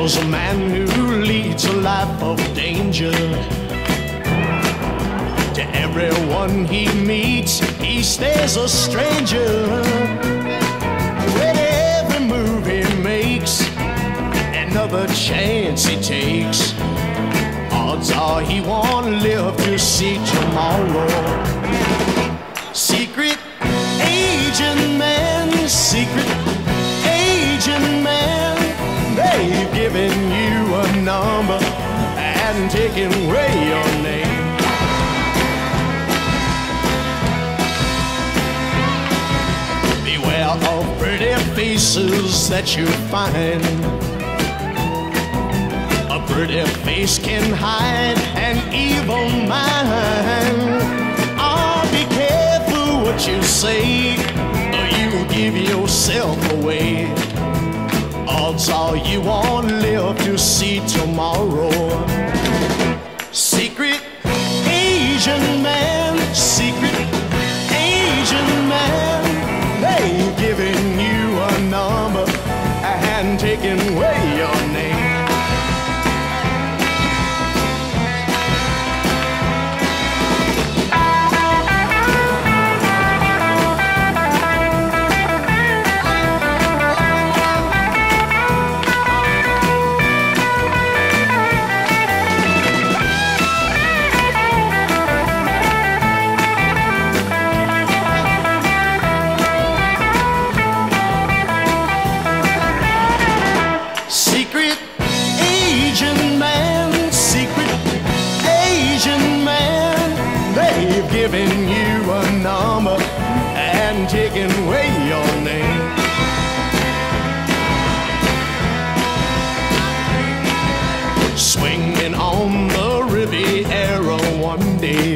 was a man who leads a life of danger. To everyone he meets, he stays a stranger. With every move he makes, another chance he takes, odds are he won't live to see tomorrow. Secret agent man, secret agent man, they've given you a number and taken away your name. Beware of pretty faces that you find. A pretty face can hide an evil mind. Oh, be careful what you say, or you give yourself away. Odds are you won't live to see tomorrow. Secret Asian man, secret Asian man, they've given you a number and taken away your name. Secret Asian man, secret Asian man, they've given you a number and taken away your name. Swinging on the Riviera one day,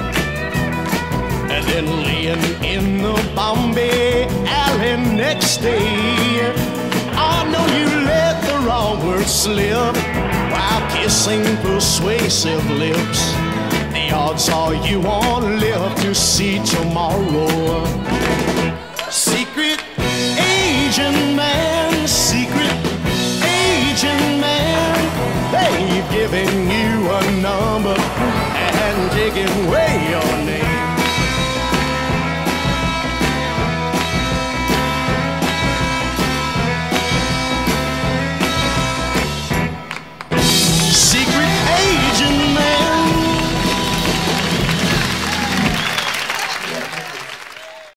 and then laying in the Bombay alley next day. I know you let the wrong word slip while kissing persuasive lips. The odds are you won't live to see tomorrow. Secret Asian man, secret Asian man, they've given you a number and taken away